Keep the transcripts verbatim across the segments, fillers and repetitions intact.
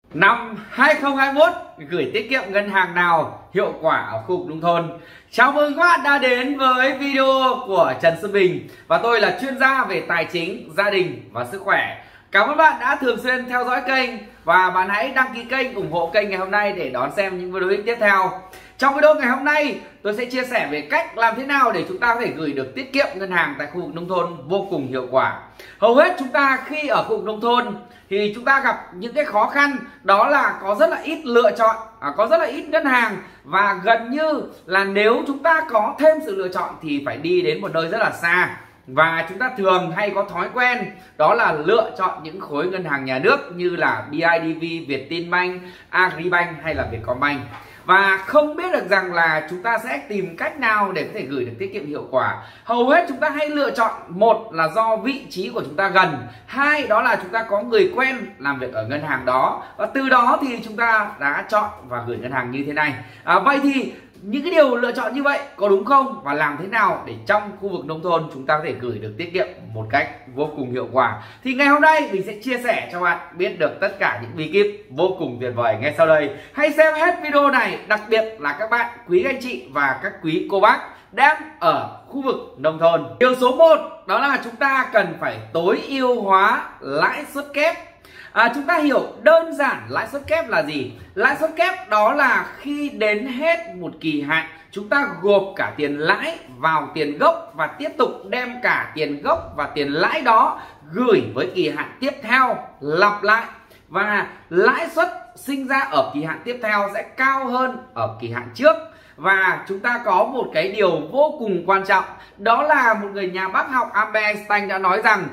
Năm hai không hai mốt gửi tiết kiệm ngân hàng nào hiệu quả ở khu vực nông thôn. Chào mừng các bạn đã đến với video của Trần Xuân Bình và tôi là chuyên gia về tài chính, gia đình và sức khỏe. Cảm ơn bạn đã thường xuyên theo dõi kênh và bạn hãy đăng ký kênh, ủng hộ kênh ngày hôm nay để đón xem những video tiếp theo. Trong video ngày hôm nay tôi sẽ chia sẻ về cách làm thế nào để chúng ta có thể gửi được tiết kiệm ngân hàng tại khu vực nông thôn vô cùng hiệu quả. Hầu hết chúng ta khi ở khu vực nông thôn thì chúng ta gặp những cái khó khăn, đó là có rất là ít lựa chọn, à, có rất là ít ngân hàng, và gần như là nếu chúng ta có thêm sự lựa chọn thì phải đi đến một nơi rất là xa. Và chúng ta thường hay có thói quen đó là lựa chọn những khối ngân hàng nhà nước như là bê i đê vê, Vietinbank, Agribank hay là Vietcombank, và không biết được rằng là chúng ta sẽ tìm cách nào để có thể gửi được tiết kiệm hiệu quả. Hầu hết chúng ta hay lựa chọn, một là do vị trí của chúng ta gần, hai đó là chúng ta có người quen làm việc ở ngân hàng đó, và từ đó thì chúng ta đã chọn và gửi ngân hàng như thế này. À, vậy thì những cái điều lựa chọn như vậy có đúng không, và làm thế nào để trong khu vực nông thôn chúng ta có thể gửi được tiết kiệm một cách vô cùng hiệu quả, thì ngày hôm nay mình sẽ chia sẻ cho bạn biết được tất cả những bí kíp vô cùng tuyệt vời ngay sau đây. Hãy xem hết video này, đặc biệt là các bạn quý anh chị và các quý cô bác đang ở khu vực nông thôn. Điều số một đó là chúng ta cần phải tối ưu hóa lãi suất kép. À, chúng ta hiểu đơn giản lãi suất kép là gì? Lãi suất kép đó là khi đến hết một kỳ hạn, chúng ta gộp cả tiền lãi vào tiền gốc và tiếp tục đem cả tiền gốc và tiền lãi đó gửi với kỳ hạn tiếp theo, lặp lại. Và lãi suất sinh ra ở kỳ hạn tiếp theo sẽ cao hơn ở kỳ hạn trước. Và chúng ta có một cái điều vô cùng quan trọng, đó là một người nhà bác học Albert Einstein đã nói rằng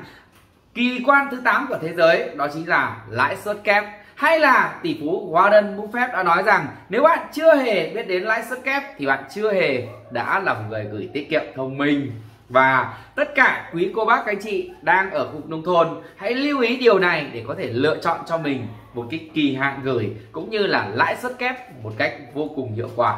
kỳ quan thứ tám của thế giới đó chính là lãi suất kép. Hay là tỷ phú Warren Buffett đã nói rằng nếu bạn chưa hề biết đến lãi suất kép thì bạn chưa hề đã là một người gửi tiết kiệm thông minh. Và tất cả quý cô bác anh chị đang ở khu vực nông thôn hãy lưu ý điều này để có thể lựa chọn cho mình một cái kỳ hạn gửi cũng như là lãi suất kép một cách vô cùng hiệu quả.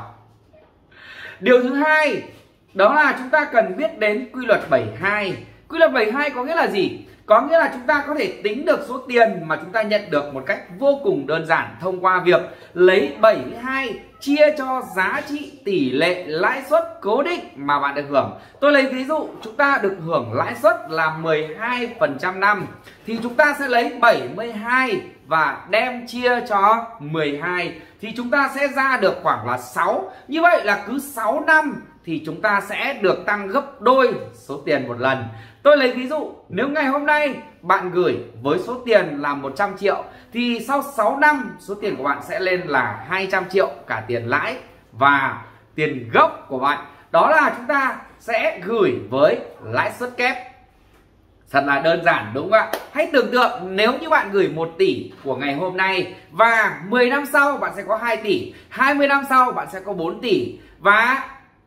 Điều thứ hai đó là chúng ta cần biết đến quy luật bảy hai. Quy luật bảy hai có nghĩa là gì? Có nghĩa là chúng ta có thể tính được số tiền mà chúng ta nhận được một cách vô cùng đơn giản thông qua việc lấy bảy mươi hai chia cho giá trị tỷ lệ lãi suất cố định mà bạn được hưởng. Tôi lấy ví dụ, chúng ta được hưởng lãi suất là mười hai phần trăm năm, thì chúng ta sẽ lấy bảy mươi hai và đem chia cho mười hai, thì chúng ta sẽ ra được khoảng là sáu. Như vậy là cứ sáu năm thì chúng ta sẽ được tăng gấp đôi số tiền một lần. Tôi lấy ví dụ, nếu ngày hôm nay bạn gửi với số tiền là một trăm triệu thì sau sáu năm số tiền của bạn sẽ lên là hai trăm triệu, cả tiền lãi và tiền gốc của bạn. Đó là chúng ta sẽ gửi với lãi suất kép. Thật là đơn giản đúng không ạ? Hãy tưởng tượng nếu như bạn gửi một tỷ của ngày hôm nay và mười năm sau bạn sẽ có hai tỷ, hai mươi năm sau bạn sẽ có bốn tỷ, và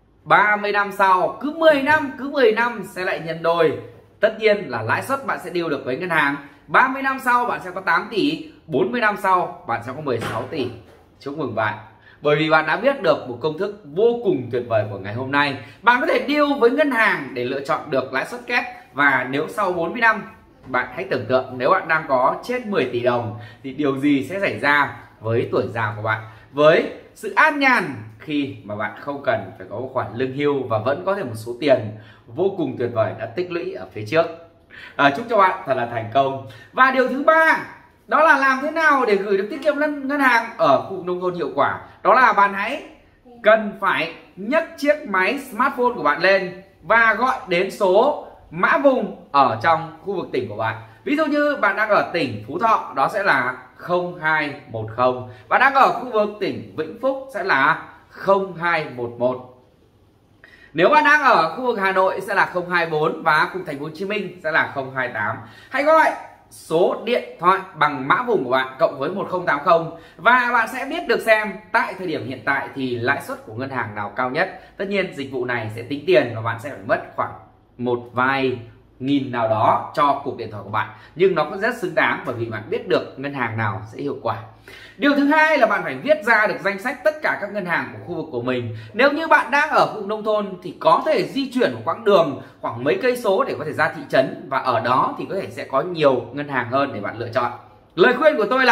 ba mươi năm sau, cứ mười năm, cứ mười năm sẽ lại nhân đôi. Tất nhiên là lãi suất bạn sẽ deal được với ngân hàng. ba mươi năm sau bạn sẽ có tám tỷ, bốn mươi năm sau bạn sẽ có mười sáu tỷ. Chúc mừng bạn, bởi vì bạn đã biết được một công thức vô cùng tuyệt vời của ngày hôm nay. Bạn có thể deal với ngân hàng để lựa chọn được lãi suất kép. Và nếu sau bốn mươi năm, bạn hãy tưởng tượng nếu bạn đang có trên mười tỷ đồng thì điều gì sẽ xảy ra với tuổi già của bạn, với sự an nhàn khi mà bạn không cần phải có một khoản lương hưu và vẫn có thể một số tiền vô cùng tuyệt vời đã tích lũy ở phía trước. À, chúc cho bạn thật là thành công. Và điều thứ ba đó là làm thế nào để gửi được tiết kiệm ngân, ngân hàng ở khu vực nông thôn hiệu quả. Đó là bạn hãy cần phải nhấc chiếc máy smartphone của bạn lên và gọi đến số mã vùng ở trong khu vực tỉnh của bạn. Ví dụ như bạn đang ở tỉnh Phú Thọ, đó sẽ là không hai một không. Bạn đang ở khu vực tỉnh Vĩnh Phúc sẽ là không hai một một. Nếu bạn đang ở khu vực Hà Nội sẽ là không hai bốn, và khu vực Thành phố Hồ Chí Minh sẽ là không hai tám. Hãy gọi số điện thoại bằng mã vùng của bạn cộng với một không tám không và bạn sẽ biết được xem tại thời điểm hiện tại thì lãi suất của ngân hàng nào cao nhất. Tất nhiên dịch vụ này sẽ tính tiền và bạn sẽ phải mất khoảng một vài nghìn nào đó cho cuộc điện thoại của bạn, nhưng nó cũng rất xứng đáng bởi vì bạn biết được ngân hàng nào sẽ hiệu quả. Điều thứ hai là bạn phải viết ra được danh sách tất cả các ngân hàng của khu vực của mình. Nếu như bạn đang ở khu vực nông thôn thì có thể di chuyển một quãng đường khoảng mấy cây số để có thể ra thị trấn, và ở đó thì có thể sẽ có nhiều ngân hàng hơn để bạn lựa chọn. Lời khuyên của tôi là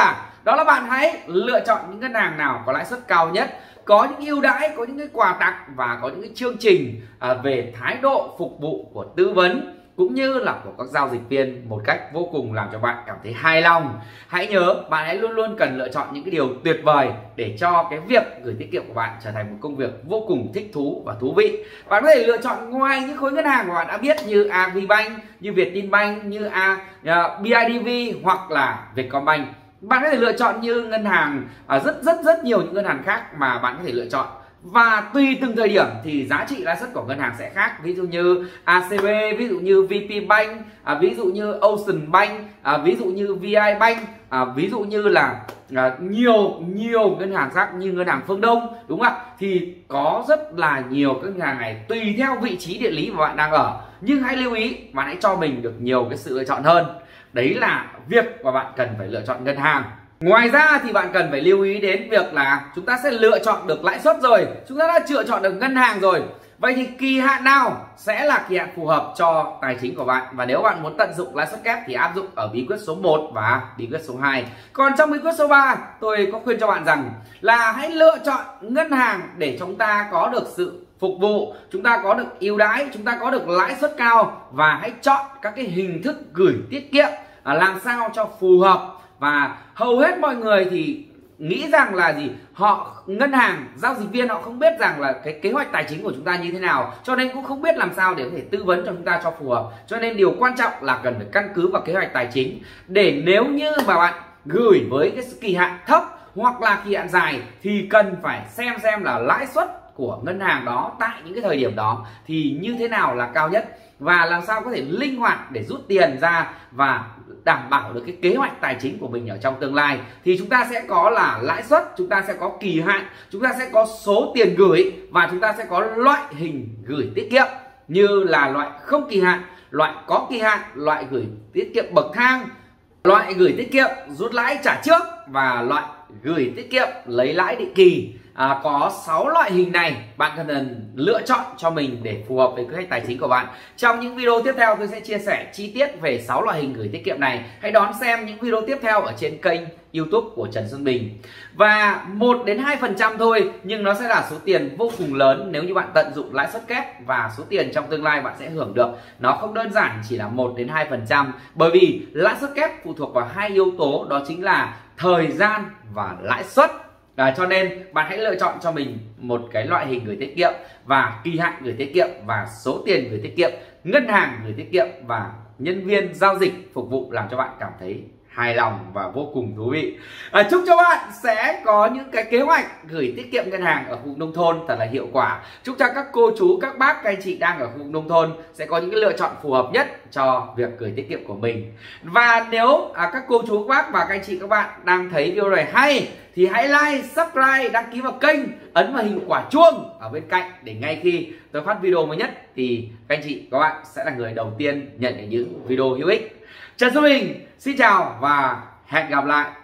đó là bạn hãy lựa chọn những ngân hàng nào có lãi suất cao nhất, có những ưu đãi, có những cái quà tặng và có những cái chương trình à, về thái độ phục vụ của tư vấn cũng như là của các giao dịch viên một cách vô cùng làm cho bạn cảm thấy hài lòng. Hãy nhớ bạn hãy luôn luôn cần lựa chọn những cái điều tuyệt vời để cho cái việc gửi tiết kiệm của bạn trở thành một công việc vô cùng thích thú và thú vị. Bạn có thể lựa chọn ngoài những khối ngân hàng mà bạn đã biết như Agribank, như Vietinbank, như A, uh, bê i đê vê hoặc là Vietcombank. Bạn có thể lựa chọn như ngân hàng uh, rất rất rất nhiều những ngân hàng khác mà bạn có thể lựa chọn. Và tùy từng thời điểm thì giá trị lãi suất của ngân hàng sẽ khác. Ví dụ như a xê bê, ví dụ như vê pê Bank, à, ví dụ như Ocean Bank, à, ví dụ như vê i Bank, à, ví dụ như là à, nhiều nhiều ngân hàng khác như ngân hàng Phương Đông, đúng không ạ? Thì có rất là nhiều các ngân hàng này tùy theo vị trí địa lý mà bạn đang ở. Nhưng hãy lưu ý, bạn hãy cho mình được nhiều cái sự lựa chọn hơn. Đấy là việc mà bạn cần phải lựa chọn ngân hàng. Ngoài ra thì bạn cần phải lưu ý đến việc là chúng ta sẽ lựa chọn được lãi suất rồi, chúng ta đã lựa chọn được ngân hàng rồi. Vậy thì kỳ hạn nào sẽ là kỳ hạn phù hợp cho tài chính của bạn? Và nếu bạn muốn tận dụng lãi suất kép thì áp dụng ở bí quyết số một và bí quyết số hai. Còn trong bí quyết số ba, tôi có khuyên cho bạn rằng là hãy lựa chọn ngân hàng để chúng ta có được sự phục vụ, chúng ta có được ưu đãi, chúng ta có được lãi suất cao và hãy chọn các cái hình thức gửi tiết kiệm làm sao cho phù hợp. Và hầu hết mọi người thì nghĩ rằng là gì, họ ngân hàng giao dịch viên họ không biết rằng là cái kế hoạch tài chính của chúng ta như thế nào, cho nên cũng không biết làm sao để có thể tư vấn cho chúng ta cho phù hợp. Cho nên điều quan trọng là cần phải căn cứ vào kế hoạch tài chính, để nếu như mà bạn gửi với cái kỳ hạn thấp hoặc là kỳ hạn dài thì cần phải xem xem là lãi suất của ngân hàng đó tại những cái thời điểm đó thì như thế nào là cao nhất, và làm sao có thể linh hoạt để rút tiền ra và đảm bảo được cái kế hoạch tài chính của mình ở trong tương lai. Thì chúng ta sẽ có là lãi suất, chúng ta sẽ có kỳ hạn, chúng ta sẽ có số tiền gửi và chúng ta sẽ có loại hình gửi tiết kiệm như là loại không kỳ hạn, loại có kỳ hạn, loại gửi tiết kiệm bậc thang, loại gửi tiết kiệm rút lãi trả trước và loại gửi tiết kiệm lấy lãi định kỳ. À, có sáu loại hình này bạn cần lựa chọn cho mình để phù hợp với kế hoạch tài chính của bạn. Trong những video tiếp theo tôi sẽ chia sẻ chi tiết về sáu loại hình gửi tiết kiệm này. Hãy đón xem những video tiếp theo ở trên kênh YouTube của Trần Xuân Bình. Và một đến hai phần trăm thôi, nhưng nó sẽ là số tiền vô cùng lớn nếu như bạn tận dụng lãi suất kép, và số tiền trong tương lai bạn sẽ hưởng được nó không đơn giản chỉ là một đến hai phần trăm, bởi vì lãi suất kép phụ thuộc vào hai yếu tố, đó chính là thời gian và lãi suất. À, cho nên bạn hãy lựa chọn cho mình một cái loại hình gửi tiết kiệm và kỳ hạn gửi tiết kiệm và số tiền gửi tiết kiệm, ngân hàng gửi tiết kiệm và nhân viên giao dịch phục vụ làm cho bạn cảm thấy hài lòng và vô cùng thú vị. À, chúc cho bạn sẽ có những cái kế hoạch gửi tiết kiệm ngân hàng ở khu vực nông thôn thật là hiệu quả. Chúc cho các cô chú, các bác, các anh chị đang ở khu vực nông thôn sẽ có những cái lựa chọn phù hợp nhất cho việc gửi tiết kiệm của mình. Và nếu à, các cô chú, các bác và các anh chị, các bạn đang thấy video này hay thì hãy like, subscribe, đăng ký vào kênh, ấn vào hình quả chuông ở bên cạnh để ngay khi tôi phát video mới nhất thì các anh chị, các bạn sẽ là người đầu tiên nhận được những video hữu ích. Trần Xuân Bình xin chào và hẹn gặp lại.